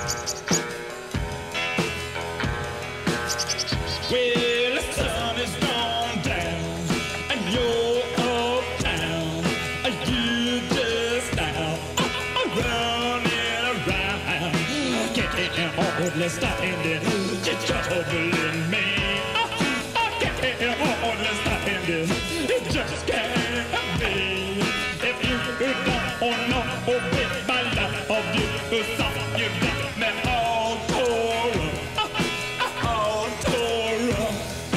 Well, the sun is gone down, and you're uptown. You just now running around, getting hardly standing, you're troubling me. Getting hardly standing, it just can't be. If you don't know, baby, my love you, so you got me all tore up, all tore up.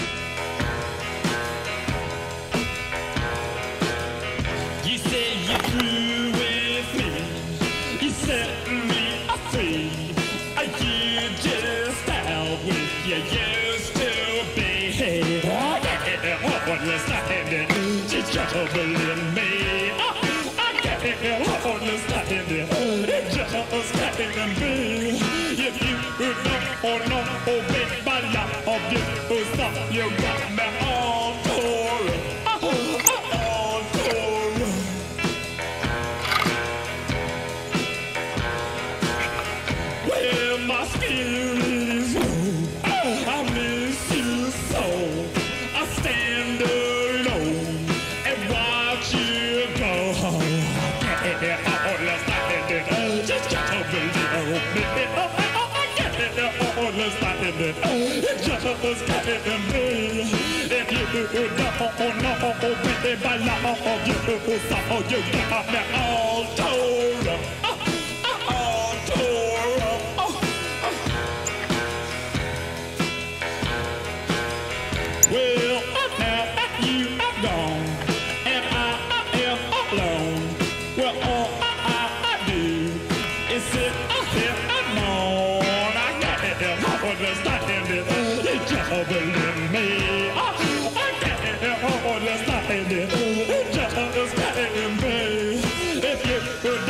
You say you're through with me, you set me free. You just out with you used to be. Understanding, she's troubling me. I can't understand it, it just can't be. If you don't know, baby, my love you, so you got me all tore up, all tore up. Well, my spirit is low, I miss you so. I stand alone and watch you go. Can't understand it, just can't believe it. I can't understand it, it just can't be. If you don't know, baby, I love you, so you got me all tore up, all tore up. Well, now that you are gone and I am alone, well, all I do is sit here and moan. I can't understand it, it's troubling me. I can't understand it, it just can't be. If you